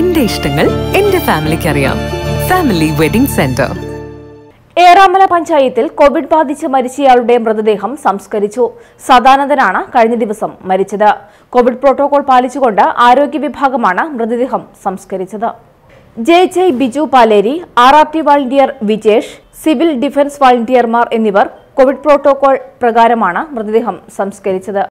എന്റെ ഇഷ്ടങ്ങൾ എന്റെ ഫാമിലിക്ക് അറിയാം. Family wedding centre. ഏറാമല പഞ്ചായത്തിൽ കോവിഡ് ബാധിച്ച് മരിച്ചയാളുടെ മൃതദേഹം സംസ്കരിച്ചു. സദാനന്ദനാണ് കഴിഞ്ഞ ദിവസം മരിച്ചത്. കോവിഡ് പ്രോട്ടോകോൾ പാലിച്ചുകൊണ്ട് ആരോഗ്യ വിഭാഗമാണ് മൃതദേഹം സംസ്കരിച്ചത്. J Biju Paleri, RRT volunteer Vijesh, civil defence വോളണ്ടിയർമാർ എന്നിവർ കോവിഡ് പ്രോട്ടോകോൾ പ്രകാരമാണ് മൃതദേഹം സംസ്കരിച്ചത്.